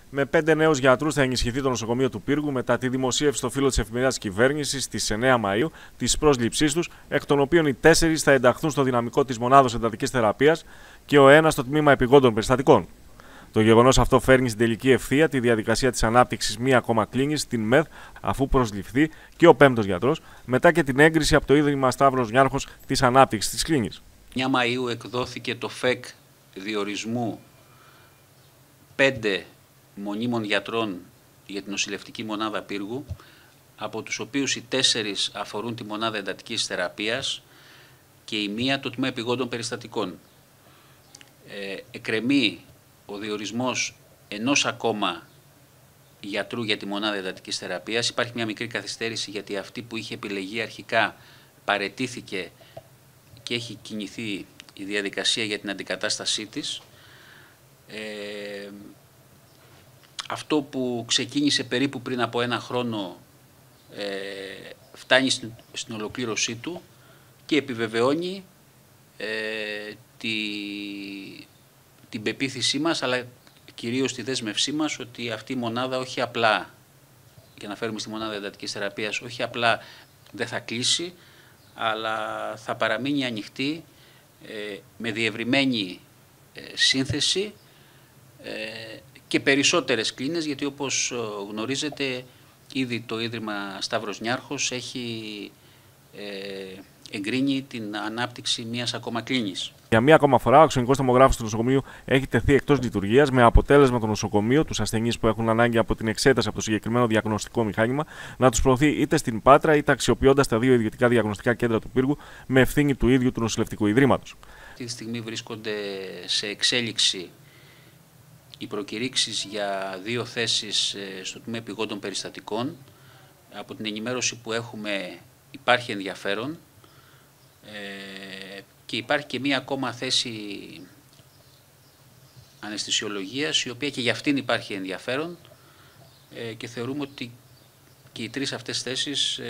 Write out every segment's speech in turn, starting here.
Με 5 νέους γιατρούς θα ενισχυθεί το νοσοκομείο του Πύργου μετά τη δημοσίευση στο φύλλο της εφημερίδας της κυβέρνησης στις 9 Μαΐου της πρόσληψής τους, εκ των οποίων οι 4 θα ενταχθούν στο δυναμικό της μονάδος εντατικής θεραπείας και ο ένας στο τμήμα επιγόντων περιστατικών. Το γεγονός αυτό φέρνει στην τελική ευθεία τη διαδικασία της ανάπτυξης μία ακόμα κλίνης στην ΜΕΘ, αφού προσληφθεί και ο 5ος γιατρός, μετά και την έγκριση από το Ίδρυμα Σταύρος Νιάρχος της ανάπτυξης της κλίνης. 9 Μαΐου εκδόθηκε το ΦΕΚ διορισμού 5 μονίμων γιατρών για την νοσηλευτική μονάδα Πύργου, από τους οποίους οι 4 αφορούν τη μονάδα εντατικής θεραπείας και η μία το τμήμα επιγόντων περιστατικών. Εκκρεμεί ο διορισμός ενός ακόμα γιατρού για τη μονάδα εντατικής θεραπείας. Υπάρχει μια μικρή καθυστέρηση γιατί αυτή που είχε επιλεγεί αρχικά παραιτήθηκε και έχει κινηθεί η διαδικασία για την αντικατάστασή της. Αυτό που ξεκίνησε περίπου πριν από 1 χρόνο φτάνει στην ολοκλήρωσή του και επιβεβαιώνει την πεποίθησή μας, αλλά κυρίως τη δέσμευσή μας ότι αυτή η μονάδα όχι απλά, για να φέρουμε στη μονάδα εντατικής θεραπείας, όχι απλά δεν θα κλείσει, αλλά θα παραμείνει ανοιχτή με διευρυμένη σύνθεση και περισσότερες κλίνες, γιατί όπως γνωρίζετε ήδη το Ίδρυμα Σταύρος Νιάρχος έχει εγκρίνει την ανάπτυξη μιας ακόμα κλίνης. Για μία ακόμα φορά, ο αξονικός τομογράφος του νοσοκομείου έχει τεθεί εκτός λειτουργίας, με αποτέλεσμα το νοσοκομείο, τους ασθενείς που έχουν ανάγκη από την εξέταση από το συγκεκριμένο διαγνωστικό μηχάνημα, να τους προωθεί είτε στην Πάτρα είτε αξιοποιώντας τα 2 ιδιωτικά διαγνωστικά κέντρα του Πύργου με ευθύνη του ίδιου του νοσηλευτικού ιδρύματος. Αυτή τη στιγμή βρίσκονται σε εξέλιξη οι προκηρύξεις για 2 θέσεις στο τμήμα επιγόντων περιστατικών. Από την ενημέρωση που έχουμε υπάρχει ενδιαφέρον και υπάρχει και μία ακόμα θέση αναισθησιολογίας, η οποία και για αυτήν υπάρχει ενδιαφέρον και θεωρούμε ότι και οι 3 αυτές θέσεις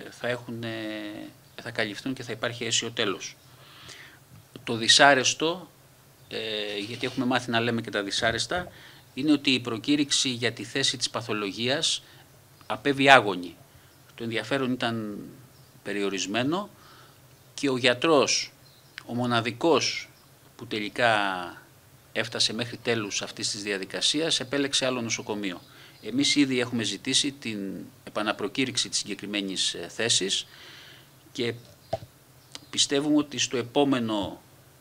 θα καλυφθούν και θα υπάρχει αίσιο τέλος. Το δυσάρεστο, γιατί έχουμε μάθει να λέμε και τα δυσάρεστα, είναι ότι η προκήρυξη για τη θέση της παθολογίας απέβη άγωνη. Το ενδιαφέρον ήταν περιορισμένο και ο γιατρός, ο μοναδικός που τελικά έφτασε μέχρι τέλους αυτής της διαδικασίας, επέλεξε άλλο νοσοκομείο. Εμείς ήδη έχουμε ζητήσει την επαναπροκήρυξη της συγκεκριμένης θέσης και πιστεύουμε ότι στο επόμενο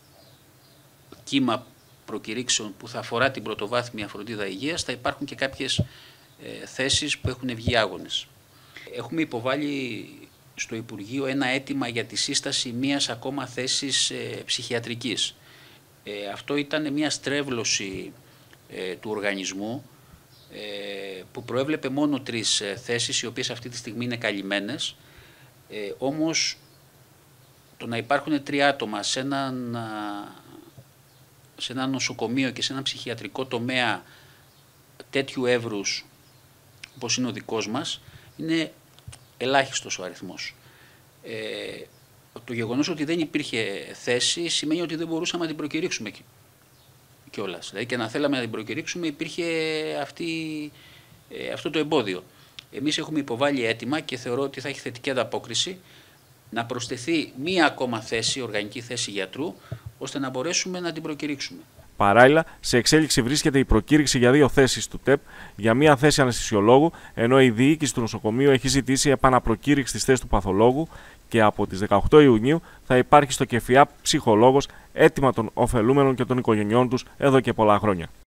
κύμα προκηρύξεων που θα αφορά την πρωτοβάθμια φροντίδα υγείας θα υπάρχουν και κάποιες θέσεις που έχουν βγει άγονες. Έχουμε υποβάλει στο Υπουργείο ένα αίτημα για τη σύσταση μιας ακόμα θέσης ψυχιατρικής. Αυτό ήταν μια στρέβλωση του οργανισμού που προέβλεπε μόνο 3 θέσεις, οι οποίες αυτή τη στιγμή είναι καλυμμένες. Όμως το να υπάρχουν 3 άτομα σε ένα νοσοκομείο και σε ένα ψυχιατρικό τομέα τέτοιου εύρους όπως είναι ο δικός μας, είναι ελάχιστος ο αριθμός. Το γεγονός ότι δεν υπήρχε θέση σημαίνει ότι δεν μπορούσαμε να την προκηρύξουμε κιόλας. Δηλαδή και να θέλαμε να την προκηρύξουμε υπήρχε αυτό το εμπόδιο. Εμείς έχουμε υποβάλει αίτημα και θεωρώ ότι θα έχει θετική ανταπόκριση να προσθεθεί μία ακόμα θέση, οργανική θέση γιατρού, ώστε να μπορέσουμε να την προκηρύξουμε. Παράλληλα, σε εξέλιξη βρίσκεται η προκήρυξη για 2 θέσεις του ΤΕΠ για μία θέση αναισθησιολόγου, ενώ η διοίκηση του νοσοκομείου έχει ζητήσει επαναπροκήρυξη της θέσης του παθολόγου και από τις 18 Ιουνίου θα υπάρχει στο ΚΕΦΙΑΠ ψυχολόγος, έτοιμα των ωφελούμενων και των οικογενειών τους εδώ και πολλά χρόνια.